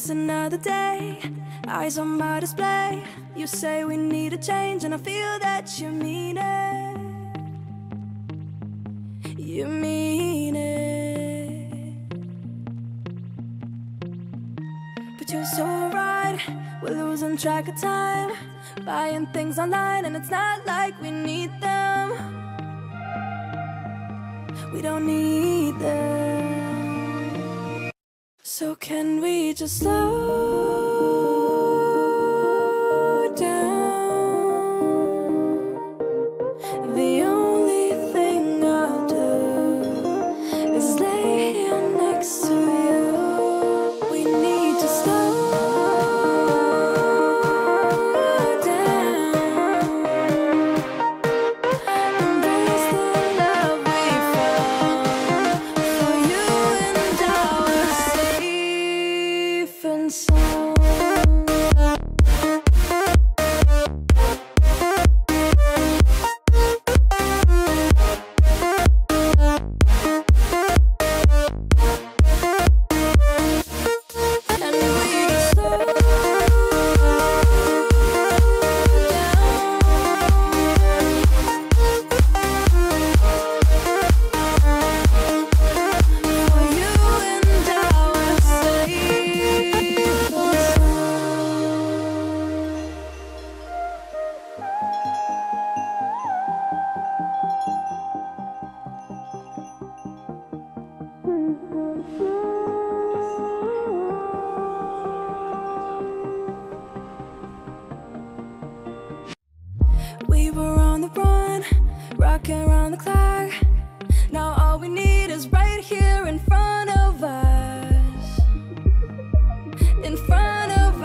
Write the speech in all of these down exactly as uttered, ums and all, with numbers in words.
another day, eyes on my display. You say we need a change, and I feel that you mean it. You mean it. But you're so right, we're losing track of time, buying things online, and it's not like we need them. We don't need them. So can we just slow down? The only thing I'll do is lay here next to you. We need to slow down. Embrace the love we found. For you and I were safe and sound. And we just slow down. For you and I were safe and we were on the run, rocking around the clock. Now all we need is right here in front of us. In front of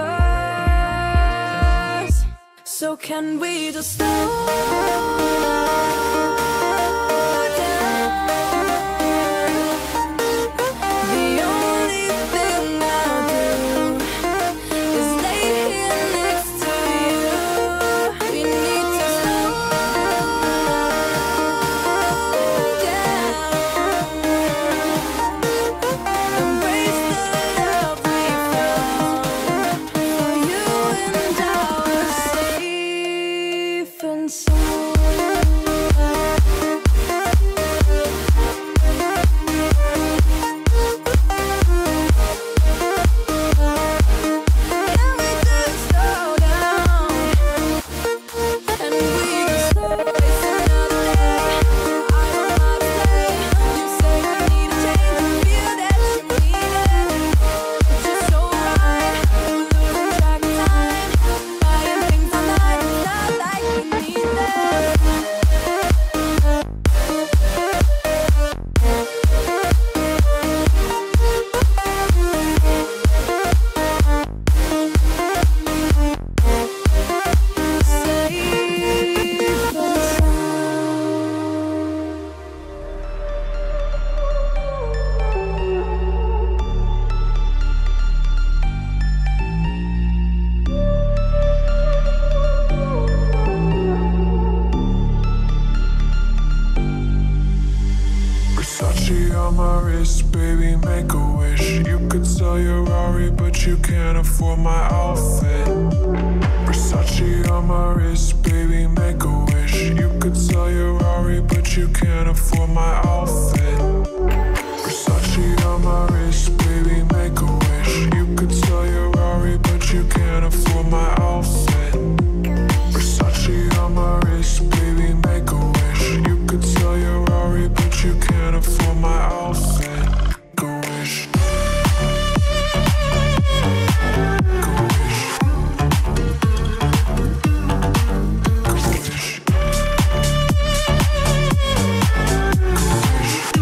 us. So can we just slow down? The only thing I'll do is lay here next to you. We need to slow down. Embrace the love we found. For you and I were safe and sound. Can we just slow down? And we just slow waste another day. I don't mind to play. You say we need a change, and feel that you mean it. But you're so right, we're losing track of time, buying things online, it's not like we need them. Safe and sound. Versace on my wrist, baby, make a wish. You could sell your Rari, but you can't afford my outfit. Versace on my wrist, baby, make a wish. You could sell your Rari, but you can't afford my outfit. Versace on my wrist, baby, make a wish. You could sell your Rari, but you can't afford my outfit. Versace on my wrist, baby, make a wish. You could sell your Rari, but you can't afford my outfit. Go wish. Go wish. Go wish. Go wish.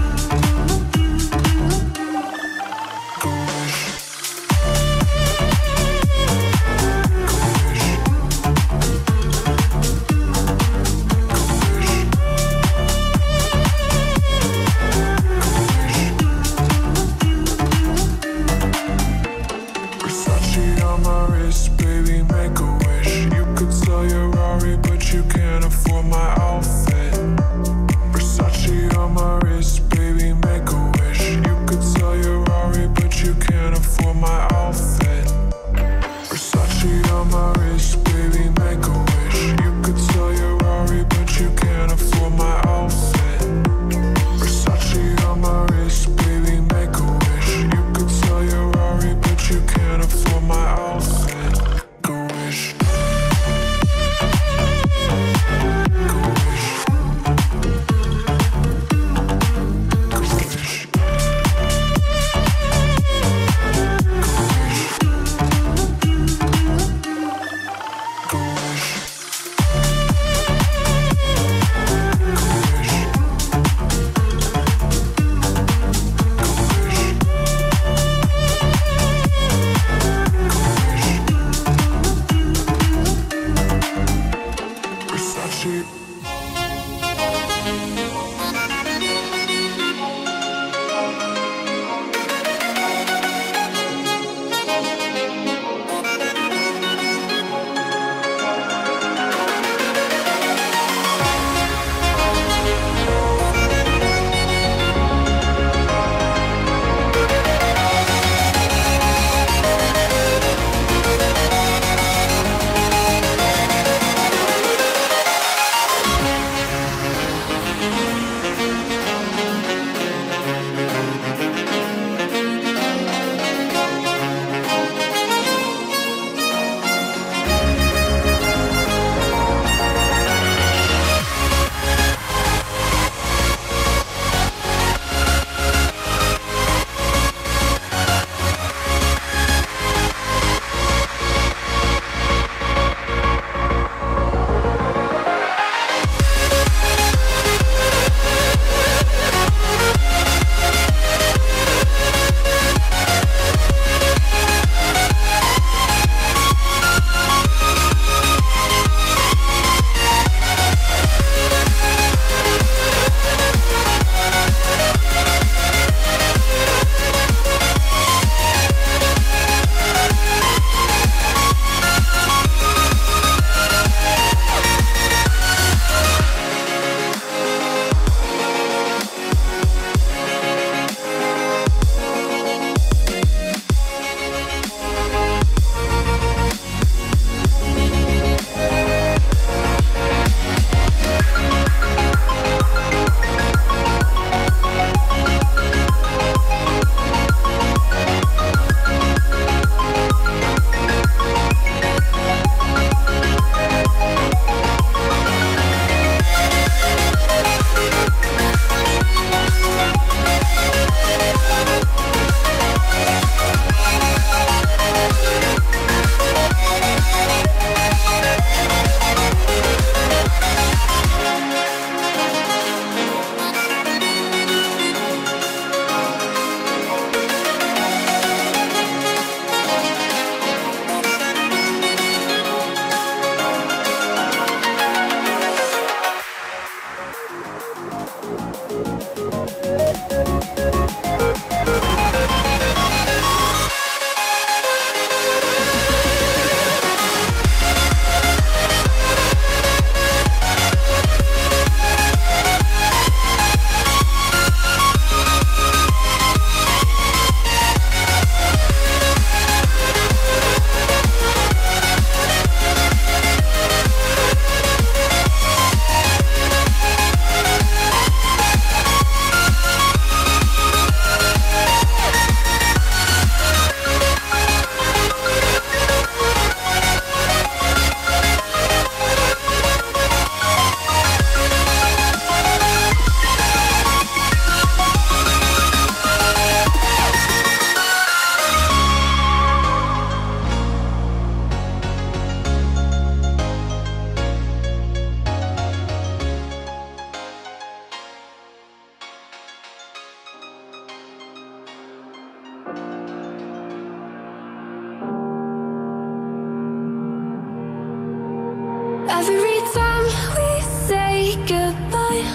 Every time we say goodbye,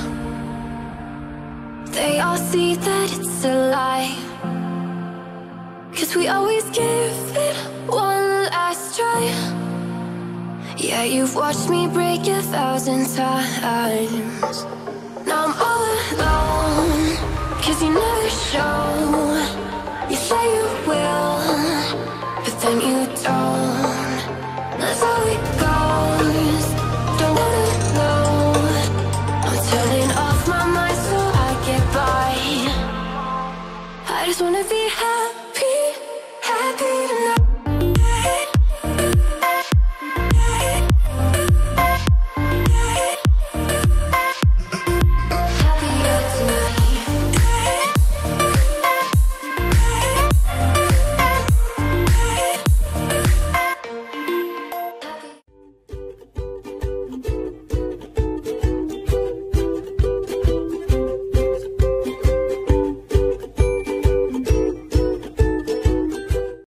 they all see that it's a lie. 'Cause we always give it one last try. Yeah, you've watched me break a thousand times. Now I'm all alone, 'cause you never show. You say you will, but then you don't. That's how it goes. Don't wanna know. I'm turning off my mind so I get by. I just wanna be happy.